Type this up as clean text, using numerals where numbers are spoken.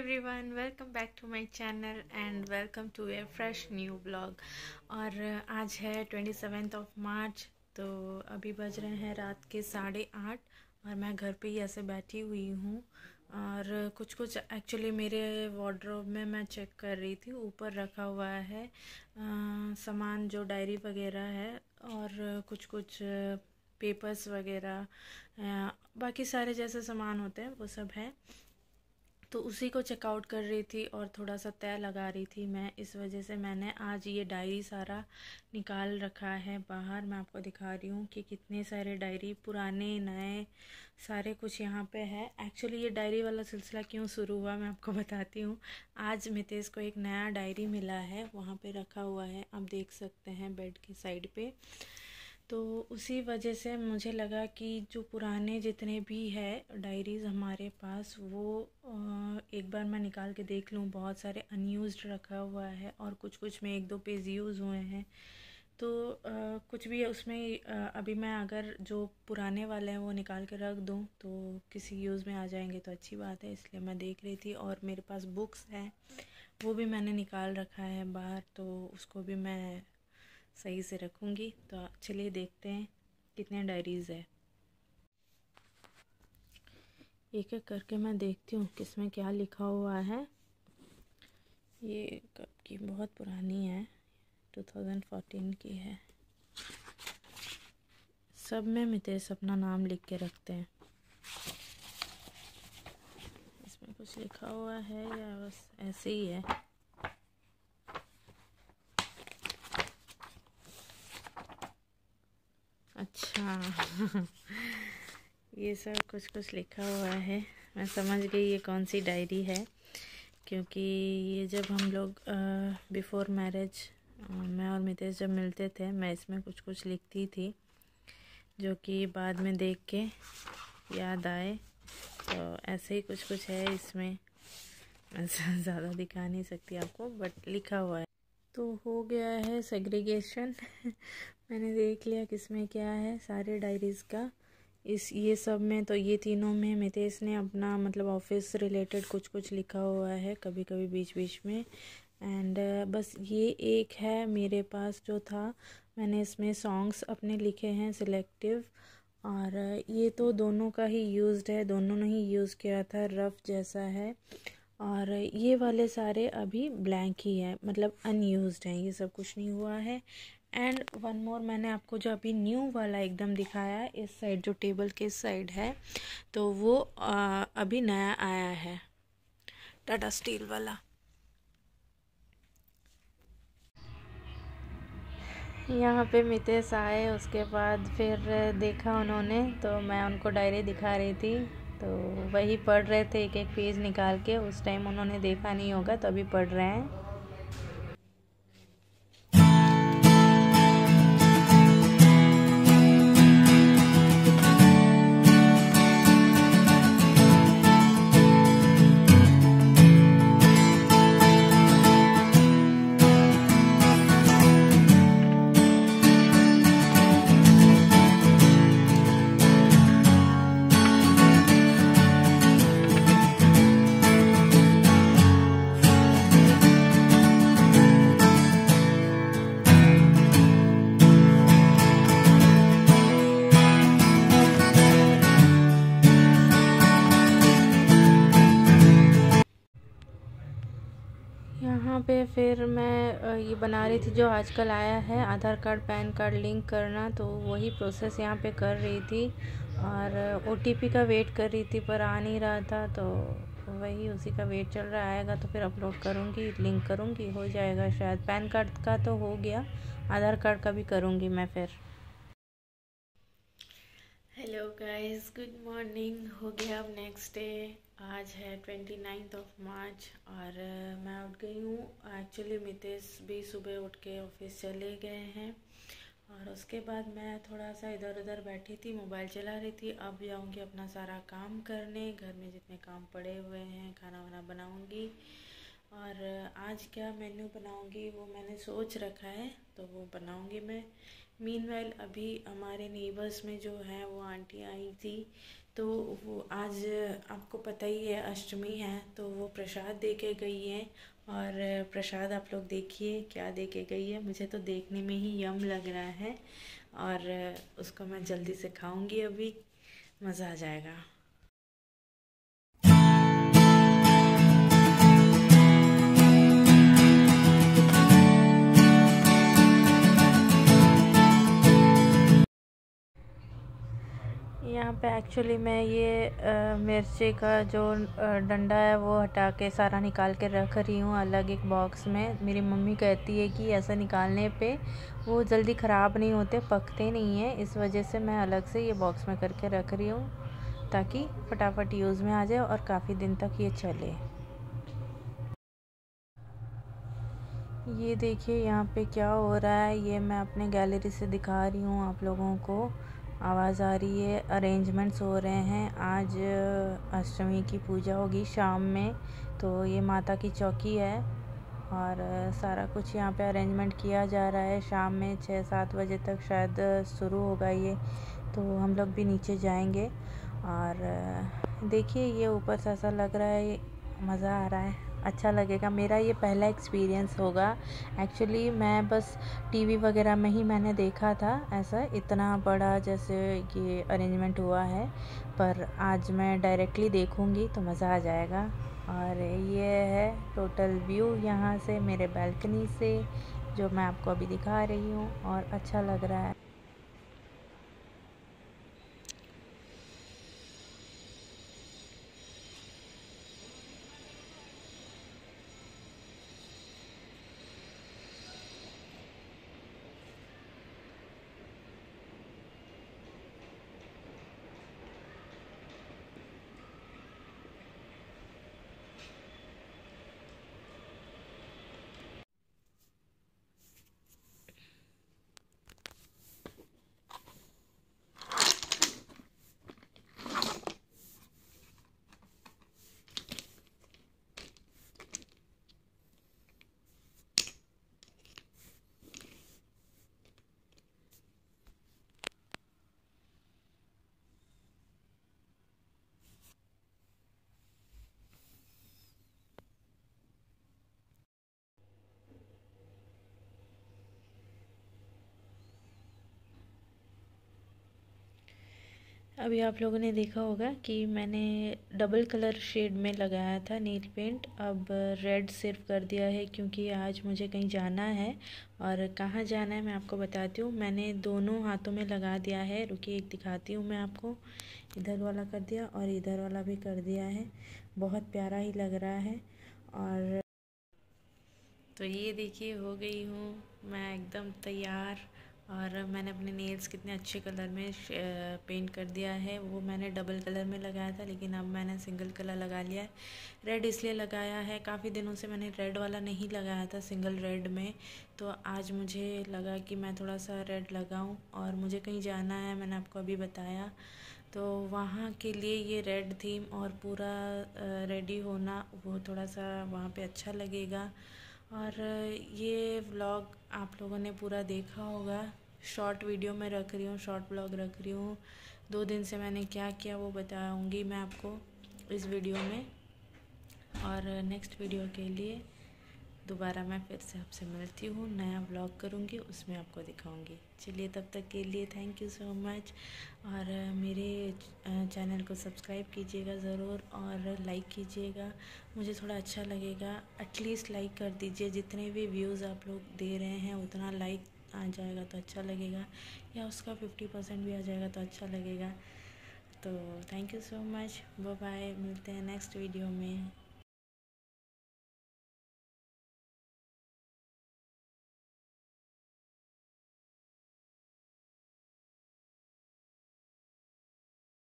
Everyone, welcome back to my channel and welcome to a fresh new blog. और आज है 27 मार्च। तो अभी बज रहे हैं रात के 8:30 और मैं घर पे ही ऐसे बैठी हुई हूँ। और कुछ एक्चुअली मेरे वार्डरोब में मैं चेक कर रही थी, ऊपर रखा हुआ है सामान जो डायरी वगैरह है और कुछ पेपर्स वगैरह, बाकी सारे जैसे सामान होते हैं वो सब है। तो उसी को चेकआउट कर रही थी और थोड़ा सा तय लगा रही थी मैं। इस वजह से मैंने आज ये डायरी सारा निकाल रखा है बाहर। मैं आपको दिखा रही हूँ कि कितने सारे डायरी, पुराने नए सारे कुछ यहाँ पे है। एक्चुअली ये डायरी वाला सिलसिला क्यों शुरू हुआ मैं आपको बताती हूँ। आज मितेश को एक नया डायरी मिला है, वहाँ पे रखा हुआ है, आप देख सकते हैं बेड की साइड पे। तो उसी वजह से मुझे लगा कि जो पुराने जितने भी है डायरीज़ हमारे पास वो एक बार मैं निकाल के देख लूँ। बहुत सारे अनयूज्ड रखा हुआ है और कुछ में 1-2 पेज यूज़ हुए हैं। तो कुछ भी उसमें अभी मैं अगर जो पुराने वाले हैं वो निकाल के रख दूँ तो किसी यूज़ में आ जाएंगे तो अच्छी बात है, इसलिए मैं देख रही थी। और मेरे पास बुक्स हैं, वो भी मैंने निकाल रखा है बाहर, तो उसको भी मैं सही से रखूँगी। तो चलिए देखते हैं कितने डायरीज़ है। एक एक करके मैं देखती हूँ किसमें क्या लिखा हुआ है। ये कब की, बहुत पुरानी है, 2014 की है। सब में मितेश अपना नाम लिख के रखते हैं। इसमें कुछ लिखा हुआ है या बस ऐसे ही है? अच्छा ये सब कुछ लिखा हुआ है। मैं समझ गई ये कौन सी डायरी है, क्योंकि ये जब हम लोग बिफोर मैरिज मैं और मितेश जब मिलते थे, मैं इसमें कुछ लिखती थी जो कि बाद में देख के याद आए। तो ऐसे ही कुछ है इसमें। मैं ज़्यादा दिखा नहीं सकती आपको, बट लिखा हुआ है। तो हो गया है सेग्रीगेशन मैंने देख लिया किसमें क्या है सारे डायरीज़ का। ये सब में, तो ये तीनों में मितेश ने अपना मतलब ऑफिस रिलेटेड कुछ लिखा हुआ है, कभी कभी बीच में। एंड बस ये एक है मेरे पास जो था, मैंने इसमें सॉन्ग्स अपने लिखे हैं सिलेक्टिव। और ये तो दोनों का ही यूज्ड है, दोनों ने ही यूज़ किया था, रफ जैसा है। और ये वाले सारे अभी ब्लैंक ही है, मतलब अनयूज्ड हैं, ये सब कुछ नहीं हुआ है। एंड वन मोर, मैंने आपको जो अभी न्यू वाला एकदम दिखाया इस साइड, जो टेबल के इस साइड है, तो वो अभी नया आया है, टाटा स्टील वाला। यहाँ पे मितेश आए, उसके बाद फिर देखा उन्होंने, तो मैं उनको डायरी दिखा रही थी, तो वही पढ़ रहे थे एक एक पेज निकाल के। उस टाइम उन्होंने देखा नहीं होगा, तो अभी पढ़ रहे हैं। यहाँ पे फिर मैं ये बना रही थी जो आजकल आया है, Aadhaar card PAN card link करना, तो वही प्रोसेस यहाँ पे कर रही थी। और ओटीपी का वेट कर रही थी पर आ नहीं रहा था, तो वही उसी का वेट चल रहा, आएगा तो फिर अपलोड करूँगी, लिंक करूँगी, हो जाएगा शायद। पैन कार्ड का तो हो गया, आधार कार्ड का भी करूँगी मैं फिर। Hello guys, good morning. हो गया अब नेक्स्ट डे। आज है 29 मार्च और मैं उठ गई हूँ। एक्चुअली मितेश भी सुबह उठ के ऑफिस चले गए हैं और उसके बाद मैं थोड़ा सा इधर उधर बैठी थी, मोबाइल चला रही थी। अब जाऊँगी अपना सारा काम करने, घर में जितने काम पड़े हुए हैं, खाना वाना बनाऊँगी। और आज क्या मेन्यू बनाऊँगी वो मैंने सोच रखा है, तो वो बनाऊँगी मैं। मीनवाइल अभी हमारे नेबर्स में जो है वो आंटी आई थी, तो वो आज आपको पता ही है अष्टमी है, तो वो प्रसाद दे के गई है। और प्रसाद आप लोग देखिए क्या दे के गई है। मुझे तो देखने में ही यम लग रहा है और उसको मैं जल्दी से खाऊंगी, अभी मज़ा आ जाएगा। यहाँ पे एक्चुअली मैं ये मिर्ची का जो डंडा है वो हटा के सारा निकाल के रख रही हूँ अलग एक बॉक्स में। मेरी मम्मी कहती है कि ऐसा निकालने पे वो जल्दी ख़राब नहीं होते, पकते नहीं है, इस वजह से मैं अलग से ये बॉक्स में करके रख रही हूँ ताकि फटाफट यूज़ में आ जाए और काफ़ी दिन तक ये चले। ये देखिए यहाँ पे क्या हो रहा है, ये मैं अपने गैलरी से दिखा रही हूँ आप लोगों को। आवाज़ आ रही है, अरेंजमेंट्स हो रहे हैं। आज अष्टमी की पूजा होगी शाम में, तो ये माता की चौकी है और सारा कुछ यहाँ पे अरेंजमेंट किया जा रहा है। शाम में 6-7 बजे तक शायद शुरू होगा ये, तो हम लोग भी नीचे जाएंगे। और देखिए ये ऊपर से ऐसा लग रहा है, मज़ा आ रहा है, अच्छा लगेगा। मेरा ये पहला एक्सपीरियंस होगा। एक्चुअली मैं बस टीवी वगैरह में ही मैंने देखा था ऐसा इतना बड़ा जैसे ये अरेंजमेंट हुआ है, पर आज मैं डायरेक्टली देखूँगी तो मज़ा आ जाएगा। और ये है टोटल व्यू यहाँ से मेरे बालकनी से, जो मैं आपको अभी दिखा रही हूँ और अच्छा लग रहा है। अभी आप लोगों ने देखा होगा कि मैंने डबल कलर शेड में लगाया था नील पेंट, अब रेड सिर्फ कर दिया है क्योंकि आज मुझे कहीं जाना है। और कहाँ जाना है मैं आपको बताती हूँ। मैंने दोनों हाथों में लगा दिया है, रुकिए एक दिखाती हूँ मैं आपको। इधर वाला कर दिया और इधर वाला भी कर दिया है, बहुत प्यारा ही लग रहा है। और तो ये देखिए हो गई हूँ मैं एकदम तैयार। और मैंने अपने नेल्स कितने अच्छे कलर में पेंट कर दिया है। वो मैंने डबल कलर में लगाया था लेकिन अब मैंने सिंगल कलर लगा लिया है। रेड इसलिए लगाया है, काफ़ी दिनों से मैंने रेड वाला नहीं लगाया था सिंगल रेड में, तो आज मुझे लगा कि मैं थोड़ा सा रेड लगाऊं। और मुझे कहीं जाना है, मैंने आपको अभी बताया, तो वहाँ के लिए ये रेड थीम और पूरा रेडी होना वो थोड़ा सा वहाँ पे अच्छा लगेगा। और ये व्लॉग आप लोगों ने पूरा देखा होगा, शॉर्ट वीडियो में रख रही हूँ, शॉर्ट व्लॉग रख रही हूँ। 2 दिन से मैंने क्या किया वो बताऊँगी मैं आपको इस वीडियो में। और नेक्स्ट वीडियो के लिए दोबारा मैं फिर से आपसे मिलती हूँ, नया व्लॉग करूँगी, उसमें आपको दिखाऊँगी। चलिए तब तक के लिए थैंक यू सो मच। और मेरे चैनल को सब्सक्राइब कीजिएगा ज़रूर और लाइक कीजिएगा, मुझे थोड़ा अच्छा लगेगा। एटलीस्ट लाइक कर दीजिए, जितने भी व्यूज़ आप लोग दे रहे हैं उतना लाइक आ जाएगा तो अच्छा लगेगा, या उसका 50% भी आ जाएगा तो अच्छा लगेगा। तो thank you so much, bye bye, मिलते हैं नेक्स्ट वीडियो में।